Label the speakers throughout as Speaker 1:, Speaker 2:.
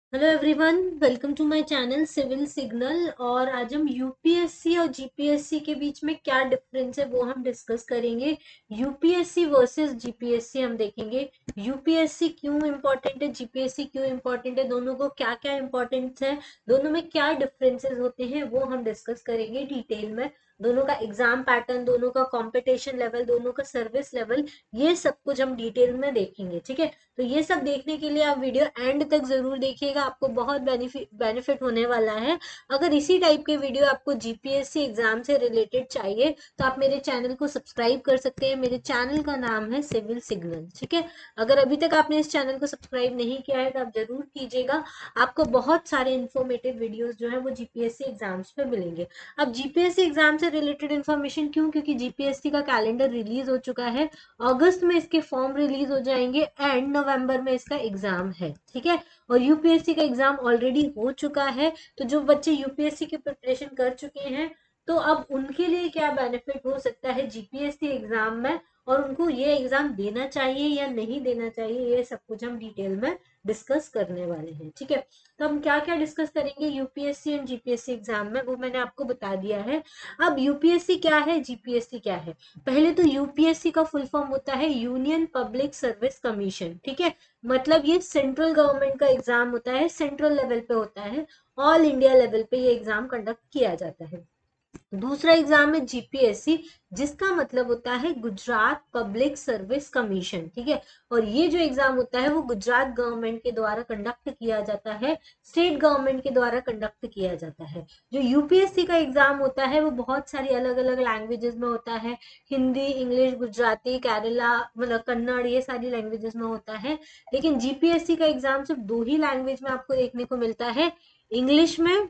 Speaker 1: Hello everyone, welcome to my channel civil signal. और आज हम यूपीएससी और जीपीएससी के बीच में क्या डिफरेंस है वो हम डिस्कस करेंगे। यूपीएससी वर्सेस जीपीएससी हम देखेंगे। यूपीएससी क्यों इम्पोर्टेंट है, जीपीएससी क्यों इम्पोर्टेंट है, दोनों को क्या क्या इम्पोर्टेंस है, दोनों में क्या डिफरेंसेस होते हैं वो हम डिस्कस करेंगे डिटेल में। दोनों का एग्जाम पैटर्न, दोनों का कंपटीशन लेवल, दोनों का सर्विस लेवल, ये सब कुछ हम डिटेल में देखेंगे। ठीक है, तो ये सब देखने के लिए आप वीडियो एंड तक जरूर देखिएगा, आपको बहुत बेनिफिट होने वाला है। अगर इसी टाइप के वीडियो आपको जीपीएससी एग्जाम से रिलेटेड चाहिए तो आप मेरे चैनल को सब्सक्राइब कर सकते हैं। मेरे चैनल का नाम है सिविल सिग्नल। ठीक है, अगर अभी तक आपने इस चैनल को सब्सक्राइब नहीं किया है तो आप जरूर कीजिएगा। आपको बहुत सारे इन्फॉर्मेटिव वीडियोस जो है वो जीपीएससी एग्जाम्स पे मिलेंगे। अब जीपीएससी एग्जाम से रिलेटेड इन्फॉर्मेशन क्यों, क्योंकि जीपीएससी का कैलेंडर रिलीज हो चुका है। अगस्त में इसके फॉर्म रिलीज हो जाएंगे एंड नवंबर में इसका एग्जाम है। ठीक है, और यूपीएससी का एग्जाम ऑलरेडी हो चुका है। तो जो बच्चे यूपीएससी की प्रिपरेशन कर चुके हैं तो अब उनके लिए क्या बेनिफिट हो सकता है जीपीएससी एग्जाम में, और उनको ये एग्जाम देना चाहिए या नहीं देना चाहिए, ये सब कुछ हम डिटेल में डिस्कस करने वाले हैं। ठीक है, तो हम क्या क्या डिस्कस करेंगे यूपीएससी एंड जीपीएससी एग्जाम में वो मैंने आपको बता दिया है। अब यूपीएससी क्या है, जीपीएससी क्या है। पहले तो यूपीएससी का फुल फॉर्म होता है यूनियन पब्लिक सर्विस कमीशन। ठीक है, मतलब ये सेंट्रल गवर्नमेंट का एग्जाम होता है, सेंट्रल लेवल पे होता है, ऑल इंडिया लेवल पे ये एग्जाम कंडक्ट किया जाता है। दूसरा एग्जाम है जीपीएससी, जिसका मतलब होता है गुजरात पब्लिक सर्विस कमीशन। ठीक है, और ये जो एग्जाम होता है वो गुजरात गवर्नमेंट के द्वारा कंडक्ट किया जाता है, स्टेट गवर्नमेंट के द्वारा कंडक्ट किया जाता है। जो यूपीएससी का एग्जाम होता है वो बहुत सारी अलग अलग लैंग्वेजेस में होता है, हिंदी, इंग्लिश, गुजराती, केरला, मतलब कन्नड़, ये सारी लैंग्वेजेस में होता है। लेकिन जीपीएससी का एग्जाम सिर्फ दो ही लैंग्वेज में आपको देखने को मिलता है, इंग्लिश में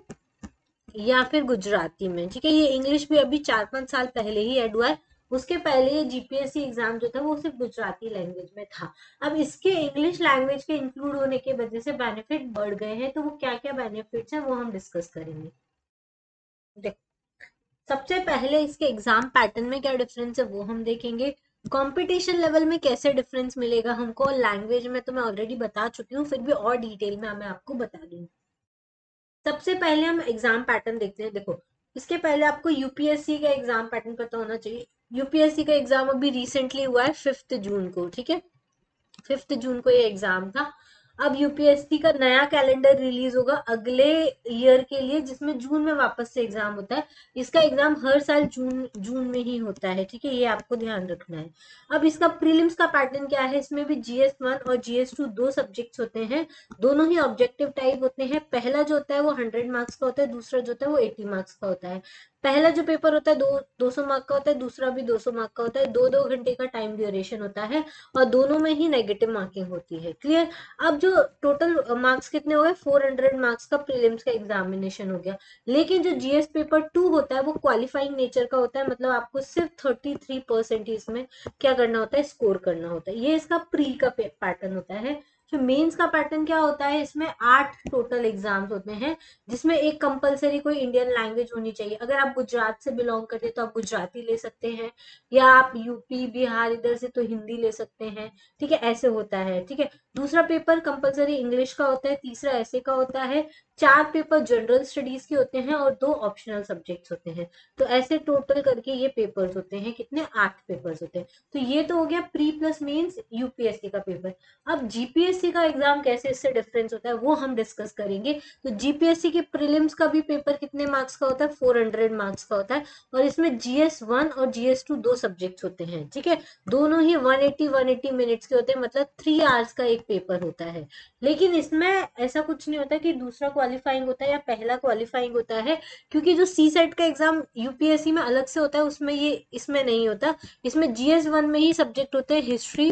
Speaker 1: या फिर गुजराती में। ठीक है, ये इंग्लिश भी अभी 4-5 साल पहले ही ऐड हुआ है। उसके पहले ये जीपीएससी एग्जाम जो था वो सिर्फ गुजराती लैंग्वेज में था। अब इसके इंग्लिश लैंग्वेज के इंक्लूड होने की वजह से बेनिफिट बढ़ गए हैं, तो वो क्या क्या बेनिफिट्स हैं वो हम डिस्कस करेंगे। देखो, सबसे पहले इसके एग्जाम पैटर्न में क्या डिफरेंस है वो हम देखेंगे। कंपटीशन लेवल में कैसे डिफरेंस मिलेगा हमको, लैंग्वेज में तो मैं ऑलरेडी बता चुकी हूँ, फिर भी और डिटेल में मैं आपको बता दूंगी। सबसे पहले हम एग्जाम पैटर्न देखते हैं। देखो, इसके पहले आपको यूपीएससी का एग्जाम पैटर्न पता होना चाहिए। यूपीएससी का एग्जाम अभी रिसेंटली हुआ है 5 जून को। ठीक है, 5 जून को ये एग्जाम था। अब यूपीएससी का नया कैलेंडर रिलीज होगा अगले ईयर के लिए, जिसमें जून में वापस से एग्जाम होता है। इसका एग्जाम हर साल जून जून में ही होता है। ठीक है, ये आपको ध्यान रखना है। अब इसका प्रीलिम्स का पैटर्न क्या है, इसमें भी जीएस 1 और जीएस 2 दो सब्जेक्ट्स होते हैं। दोनों ही ऑब्जेक्टिव टाइप होते हैं। पहला जो होता है वो 100 मार्क्स का होता है, दूसरा जो होता है वो 80 मार्क्स का होता है। पहला जो पेपर होता है 200 मार्क का होता है, दूसरा भी 200 मार्क का होता है। 2-2 घंटे का टाइम ड्यूरेशन होता है और दोनों में ही नेगेटिव मार्किंग होती है। क्लियर। अब जो टोटल मार्क्स कितने हो गए, 400 मार्क्स का प्रीलिम्स का एग्जामिनेशन हो गया। लेकिन जो जीएस पेपर 2 होता है वो क्वालिफाइंग नेचर का होता है, मतलब आपको सिर्फ 33% इसमें क्या करना होता है, स्कोर करना होता है। ये इसका प्री का पैटर्न होता है। जो मेंस का पैटर्न क्या होता है, इसमें 8 टोटल एग्जाम्स होते हैं, जिसमें एक कंपलसरी कोई इंडियन लैंग्वेज होनी चाहिए। अगर आप गुजरात से बिलोंग करते हैं तो आप गुजराती ले सकते हैं, या आप यूपी बिहार इधर से तो हिंदी ले सकते हैं। ठीक है, ऐसे होता है। ठीक है, दूसरा पेपर कंपलसरी इंग्लिश का होता है, तीसरा ऐसे का होता है, 4 पेपर जनरल स्टडीज के होते हैं और 2 ऑप्शनल सब्जेक्ट्स होते हैं। तो ऐसे टोटल करके ये पेपर्स होते हैं, कितने, 8 पेपर्स होते हैं। तो ये तो हो गया प्री प्लस मेंस यूपीएससी का पेपर। अब जीपीएससी का एग्जाम कैसे इससे डिफरेंस होता है वो हम डिस्कस करेंगे। तो जीपीएससी के प्रीलिम्स का भी पेपर कितने मार्क्स का होता है, 400 मार्क्स का होता है, और इसमें जीएस 1 और जीएस 2 दो सब्जेक्ट्स होते हैं। ठीक है, दोनों ही 180 मिनट्स के होते हैं, मतलब 3 आवर्स का एक पेपर होता है। लेकिन इसमें ऐसा कुछ नहीं होता कि दूसरा क्वालिफाइंग होता है या पहला क्वालिफाइंग होता है, क्योंकि जो सी सेट का एग्जाम यूपीएससी में अलग से होता है उसमें ये इसमें नहीं होता। इसमें जीएस 1 में ही सब्जेक्ट होते हैं history,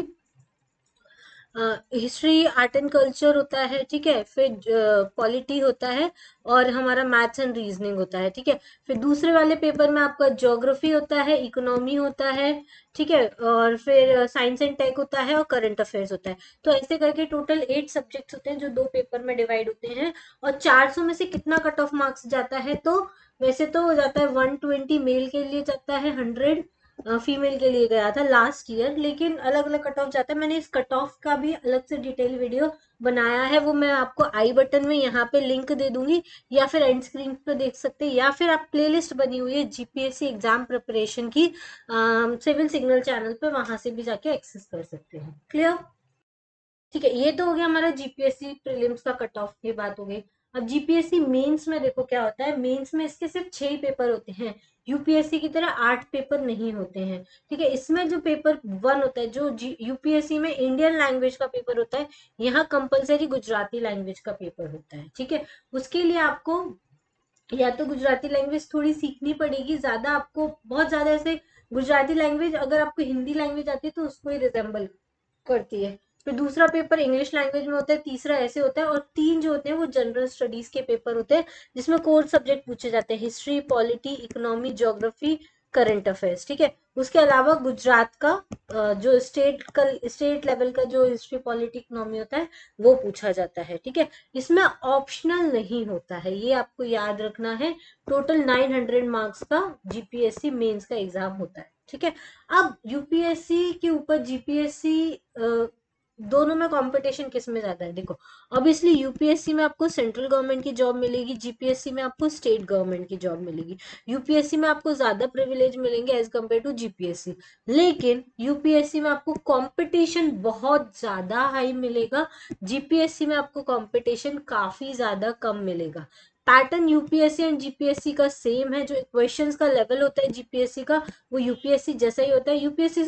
Speaker 1: history, art and culture होता है। ठीक है, फिर पॉलिटी होता है, और हमारा मैथ्स एंड रीजनिंग होता है। ठीक है, फिर दूसरे वाले पेपर में आपका ज्योग्राफी होता है, इकोनॉमी होता है। ठीक है, और फिर साइंस एंड टेक होता है और करंट अफेयर्स होता है। तो ऐसे करके टोटल 8 सब्जेक्ट्स होते हैं जो 2 पेपर में डिवाइड होते हैं। और 400 में से कितना कट ऑफ मार्क्स जाता है, तो वैसे तो हो जाता है 120, मेल के लिए जाता है 100, फीमेल के लिए गया था लास्ट ईयर, लेकिन अलग अलग कट ऑफ जाता है। मैंने इस कट ऑफ का भी अलग से डिटेल वीडियो बनाया है, वो मैं आपको आई बटन में यहाँ पे लिंक दे दूंगी, या फिर एंड स्क्रीन पे देख सकते हैं, या फिर आप प्लेलिस्ट बनी हुई है जीपीएससी एग्जाम प्रिपरेशन की सिविल सिग्नल चैनल पे, वहां से भी जाके एक्सेस कर सकते हैं। क्लियर? ठीक है, ये तो हो गया हमारा जीपीएससी प्रीलिम्स का कट ऑफ की बात हो गई। अब जीपीएससी मेंस में देखो क्या होता है। मेंस में इसके सिर्फ 6 ही पेपर होते हैं, यूपीएससी की तरह 8 पेपर नहीं होते हैं। ठीक है, इसमें जो पेपर 1 होता है, जो यूपीएससी में इंडियन लैंग्वेज का पेपर होता है, यहाँ कंपलसरी गुजराती लैंग्वेज का पेपर होता है। ठीक है, उसके लिए आपको या तो गुजराती लैंग्वेज थोड़ी सीखनी पड़ेगी, ज्यादा आपको बहुत ज्यादा ऐसे गुजराती लैंग्वेज अगर आपको हिंदी लैंग्वेज आती है तो उसको ही रिजेंबल करती है। फिर दूसरा पेपर इंग्लिश लैंग्वेज में होता है, तीसरा ऐसे होता है, और 3 जो होते हैं वो जनरल स्टडीज के पेपर होते हैं, जिसमें कोर सब्जेक्ट पूछे जाते हैं, history, polity, economy, geography, current affairs. ठीक है, उसके अलावा गुजरात का जो स्टेट लेवल का जो हिस्ट्री, पॉलिटी, इकोनॉमी होता है वो पूछा जाता है। ठीक है, इसमें ऑप्शनल नहीं होता है, ये आपको याद रखना है। टोटल 900 मार्क्स का जीपीएससी मेंस का एग्जाम होता है। ठीक है, अब यूपीएससी के ऊपर जीपीएससी दोनों में कंपटीशन किस में ज्यादा है? देखो, ऑब्वियसली यूपीएससी में आपको सेंट्रल गवर्नमेंट की जॉब मिलेगी, जीपीएससी में आपको स्टेट गवर्नमेंट की जॉब मिलेगी। यूपीएससी में आपको ज्यादा प्रिविलेज मिलेंगे एज कम्पेयर टू जीपीएससी, लेकिन यूपीएससी में आपको कंपटीशन बहुत ज्यादा हाई मिलेगा, जीपीएससी में आपको कंपटीशन काफी ज्यादा कम मिलेगा। पैटर्न यूपीएससी एंड जीपीएससी का सेम है, जो क्वेश्चंस का लेवल होता है जीपीएससी का वो यूपीएससी जैसा ही होता है।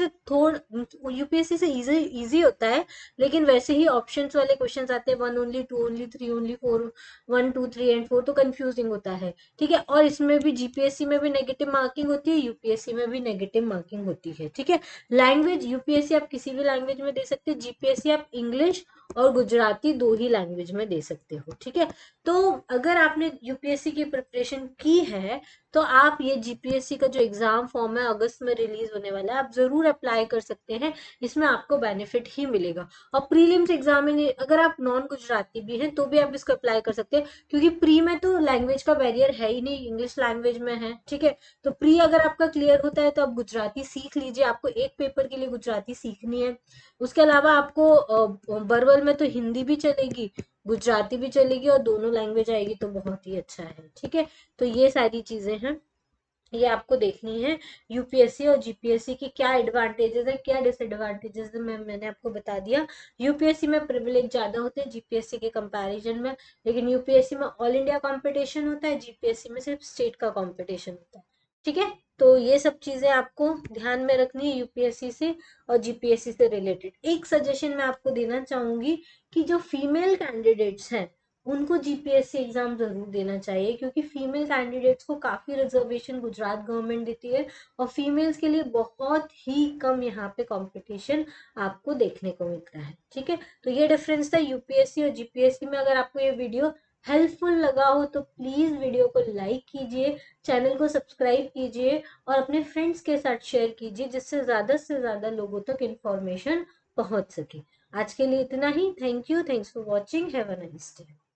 Speaker 1: यूपीएससी से इजी होता है, लेकिन वैसे ही ऑप्शंस वाले क्वेश्चंस आते हैं, 1 ओनली, 2 ओनली, 3 ओनली, 4, 1 2 3 एंड 4, तो कंफ्यूजिंग होता है। ठीक है, और इसमें भी जीपीएससी में भी नेगेटिव मार्किंग होती है, यूपीएससी में भी नेगेटिव मार्किंग होती है। ठीक है, लैंग्वेज यूपीएससी आप किसी भी लैंग्वेज में दे सकते हैं, जीपीएससी आप इंग्लिश और गुजराती 2 ही लैंग्वेज में दे सकते हो। ठीक है, तो अगर आपने यूपीएससी की प्रिपरेशन की है तो आप ये जीपीएससी का जो एग्जाम फॉर्म है अगस्त में रिलीज होने वाला है, आप जरूर अप्लाई कर सकते हैं, इसमें आपको बेनिफिट ही मिलेगा। और प्रीलिम्स एग्जाम में अगर आप नॉन गुजराती भी हैं तो भी आप इसको अप्लाई कर सकते हैं, क्योंकि प्री में तो लैंग्वेज का बैरियर है ही नहीं, इंग्लिश लैंग्वेज में है। ठीक है, तो प्री अगर आपका क्लियर होता है तो आप गुजराती सीख लीजिए, आपको एक पेपर के लिए गुजराती सीखनी है। उसके अलावा आपको बरवल में तो हिंदी भी चलेगी, गुजराती भी चलेगी, और दोनों लैंग्वेज आएगी, तो बहुत ही अच्छा है। ठीक है, तो ये सारी चीजें हैं, ये आपको देखनी है। यूपीएससी और जीपीएससी की क्या एडवांटेजेस है, क्या डिसएडवांटेजेस है, मैंने आपको बता दिया। यूपीएससी में प्रिविलेज ज्यादा होते हैं जीपीएससी के कंपैरिजन में, लेकिन यूपीएससी में ऑल इंडिया कंपटीशन होता है, जीपीएससी में सिर्फ स्टेट का कंपटीशन होता है। ठीक है, तो ये सब चीजें आपको ध्यान में रखनी है यूपीएससी से और जीपीएससी से रिलेटेड। एक सजेशन मैं आपको देना चाहूंगी कि जो फीमेल कैंडिडेट्स हैं उनको जीपीएससी एग्जाम जरूर देना चाहिए, क्योंकि फीमेल कैंडिडेट्स को काफी रिजर्वेशन गुजरात गवर्नमेंट देती है, और फीमेल्स के लिए बहुत ही कम यहाँ पे कंपटीशन आपको देखने को मिलता है। ठीक है, तो ये डिफरेंस था यूपीएससी और जीपीएससी में। अगर आपको ये वीडियो हेल्पफुल लगा हो तो प्लीज वीडियो को लाइक कीजिए, चैनल को सब्सक्राइब कीजिए, और अपने फ्रेंड्स के साथ शेयर कीजिए, जिससे से ज्यादा लोगों तक इंफॉर्मेशन पहुंच सके। आज के लिए इतना ही। Thank you, thanks for watching, have a nice day.